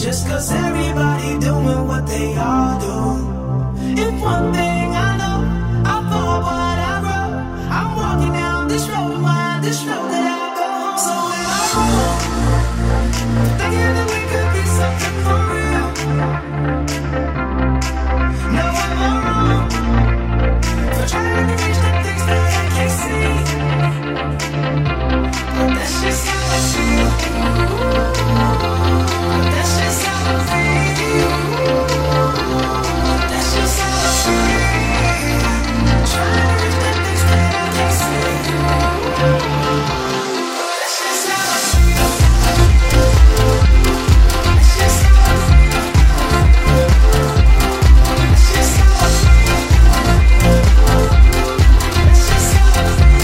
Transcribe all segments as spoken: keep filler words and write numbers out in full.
just cause everybody doing what they all do. If one thing I know, I fall what I grow. I'm walking down this road, mind this road that I go home. So when I roll, thinking that we could be something for real. No, I'm not wrong for trying to reach the things that I can't see. But that's just how I feel. That's just how I feel. That's just how I feel. Trying to reach the things that I can't see. That's just how I feel. That's just how I feel. That's just how I feel. That's just how I feel.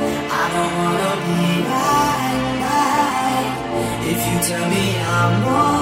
Tell me I'm wrong.